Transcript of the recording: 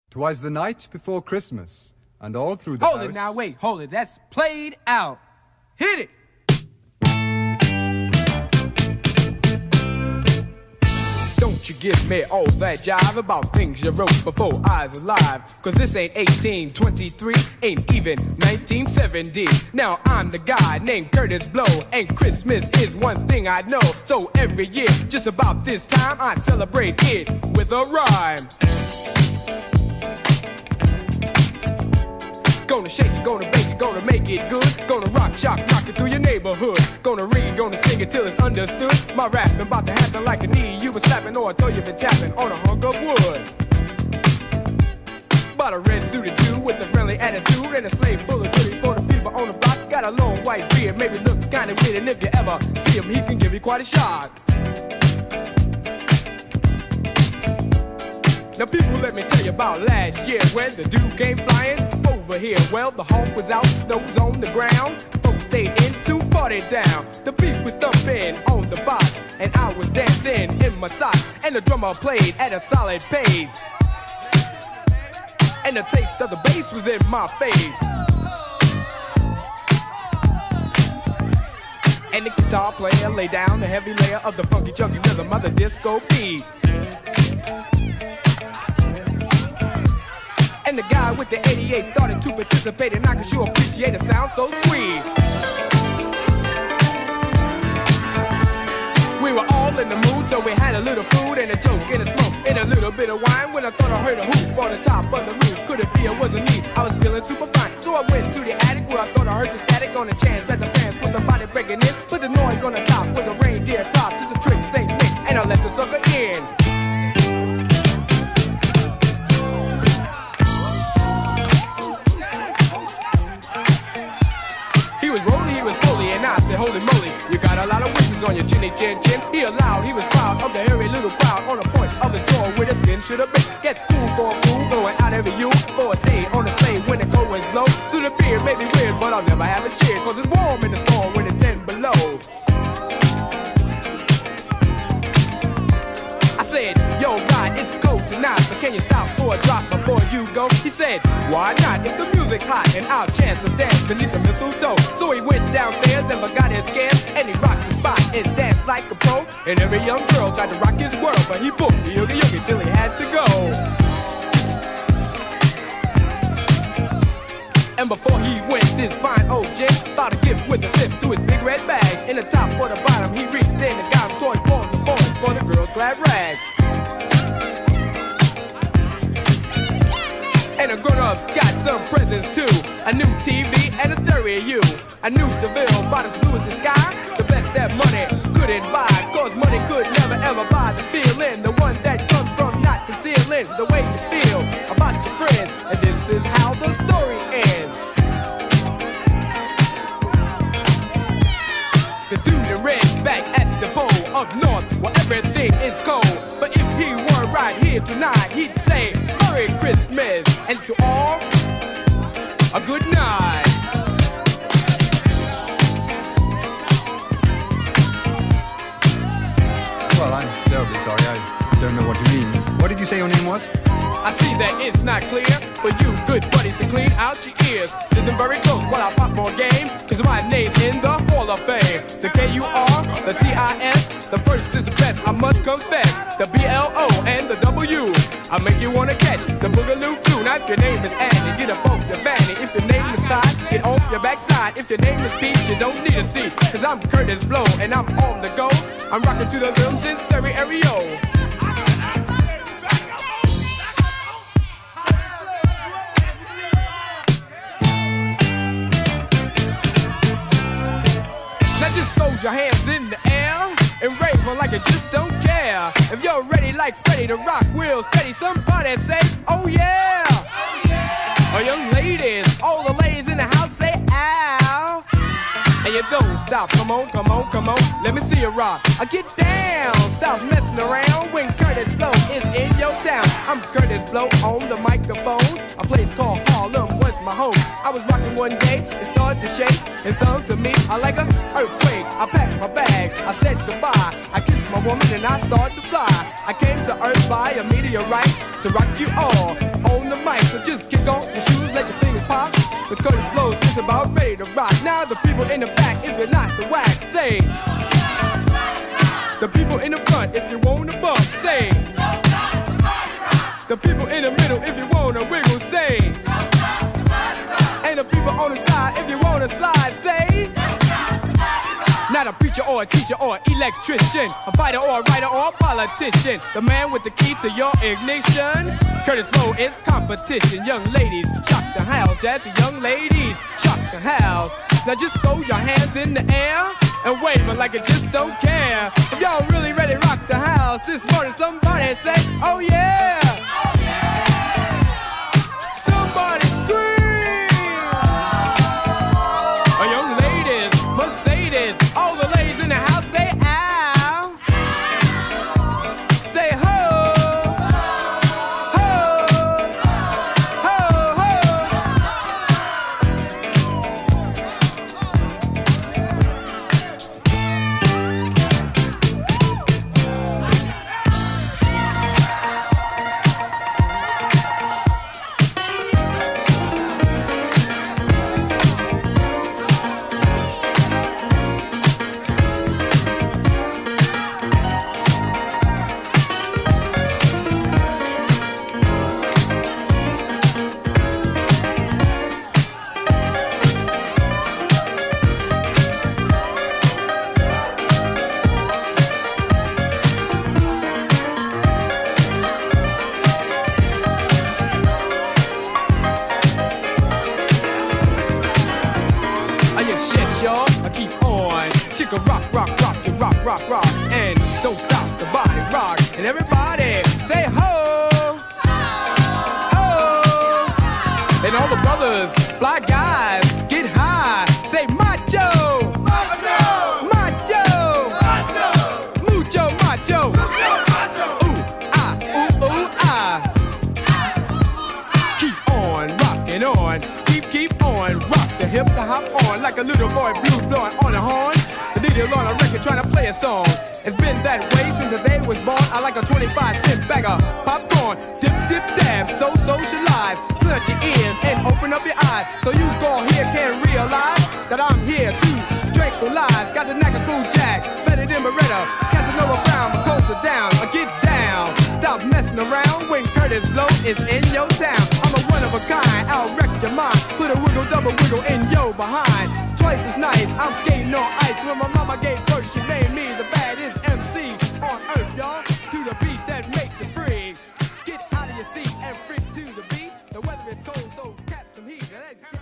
'Twas the night before Christmas, and all through the house... Hold it now, wait, hold it. That's played out. Hit it! Don't you give me all that jive about things you wrote before I was alive. Cause this ain't 1823, ain't even 1970. Now I'm the guy named Curtis Blow, and Christmas is one thing I know. So every year, just about this time, I celebrate it with a rhyme. Gonna shake it, gonna bake it, gonna make it good. Gonna rock it through your neighborhood. Gonna read it, gonna sing it till it's understood. My rap been about to happen like a knee you been slapping, or I throw you been tapping on a hunk of wood. Bought a red suited dude with a friendly attitude and a slave full of goodies for the people on the block. Got a long white beard, maybe looks kinda weird, and if you ever see him, he can give you quite a shock. Now people, let me tell you about last year when the dude came flying over here. Well, the hawk was out, snow was on the ground. Folks stayed in to party down. The beat was thumping on the box, and I was dancing in my socks. And the drummer played at a solid pace, and the taste of the bass was in my face. And the guitar player laid down the heavy layer of the funky chunky rhythm of the disco beat. And the guy with the 88 started to participate, and I could sure appreciate a sound so sweet. We were all in the mood, so we had a little food and a joke and a smoke and a little bit of wine. When I thought I heard a hoop on the top of the roof, could it be it wasn't me? I was feeling super fine, so I went to the attic where I thought I heard the static on the chance that the fans was somebody breaking in. But the noise on the top was a reindeer top, just a trick, St. Nick, and I let the sucker in. And I said, holy moly, you got a lot of wishes on your chinny chin chin. He allowed, he was proud of the hairy little crowd on the point of his door where the skin should have been. Gets cool for a fool, going out every you for a day on the sleigh when the cold winds blow. To the beer may be weird, but I'll never have a cheer, cause it's warm in the storm when it's 10 below. I said, yo God, it's cold tonight, but can you stop for a drop before you go? He said, why not? If the music's hot and I'll chance a dance beneath the mistletoe. So he went downstairs and forgot his scams, and he rocked the spot and danced like a pro. And every young girl tried to rock his world, but he booked the oogie-oogie till he had to go. And before he went, this fine old gent thought a gift with a sip through his big red bags. In the top or the bottom, he reached in and got him toys for the boys, for the girls' glad rags. And the grown-ups got some presents too. A new TV and a stereo. A new Seville, about as blue as the sky. The best that money couldn't buy, cause money could never ever buy the feeling. The one that comes from not concealing the way you feel about your friends. And this is how the story ends. The dude in red's back at the pole up north where everything is cold. But if he were right here tonight, he'd say Merry Christmas, and to all, a good night. Well, I'm terribly sorry. I don't know what you mean. What did you say your name was? I see that it's not clear for you good buddies to clean out your ears. Listen very close while I pop more game, cause my name's in the Hall of Fame. The K-U-R, the T-I-S, the first is the best, I must confess. The B-L-O and the W, I make you wanna catch the Boogaloo Flu. Now if your name is Annie, get up off your fanny. If your name is Todd, get off your backside. If your name is Pete, you don't need a seat, cause I'm Curtis Blow and I'm on the go. I'm rocking to the rhythms in stereo. Just throw your hands in the air and rave on like you just don't care. If you're ready like Freddie to rock real steady, somebody say, oh yeah. Oh yeah. Oh, young ladies, all the ladies in the house say, ow. And you don't stop, come on, come on, come on, let me see you rock. I get down, stop messing around when Curtis Blow is in your town. I'm Curtis Blow on the microphone, a place called Harlem. was my home. I was rocking one day, it started to shake, and sung to me, I like an earthquake. I packed my bags, I said goodbye. I kissed my woman and I started to fly. I came to Earth by a meteorite to rock you all on the mic. So just kick on your shoes, let your fingers pop. Cause Curtis Blow is about ready to rock. Now the people in the back, if you're not the whack, say. The people in the front, if you want to bump, say. The people in the middle, if you want to wiggle, say. And the people on the side, if you want to slide, say. Not a preacher or a teacher or an electrician, a fighter or a writer or a politician. The man with the key to your ignition. Curtis Blow is competition. Young ladies, shock the house. Jazzy young ladies, shock the house. Now just throw your hands in the air and wave them like you just don't care. If y'all really ready to rock the house this morning, somebody say, oh yeah! Somebody scream! Oh, young ladies, Mercedes, all the ladies in the house say ow! Say ho! Ho! Ho! Ho! Y'all, I keep on. Chicka rock, rock, rock, and rock, rock, rock. And don't stop the body rock. And everybody say ho! Ho! And all the brothers, fly guys, get high. Say macho! Macho! Macho! Macho! Mucho macho! Mucho macho! Ooh, ah, ooh, ooh, ah. Keep on rocking on. Keep on. Rock the hip, the hop on. Like a little boy blues blowing on a horn. The needle on a record trying to play a song. It's been that way since the day was born. I like a 25-cent bag of popcorn. Dip, dip, dab, so socialize. Flirt your ears and open up your eyes. So you go here can realize that I'm here to tranquilize. Got the knack of cool jack, better than Beretta. Casanova Brown, but closer down. Get down, stop messing around when Curtis Blow is in your town. I'm a one of a kind, I'll wreck your mind. Put a wiggle, double wiggle in your behind. Twice as nice, I'm skating on ice. When my mama gave birth, she named me the baddest MC on earth, y'all. To the beat that makes you free. Get out of your seat and freak to the beat. The weather is cold, so catch some heat.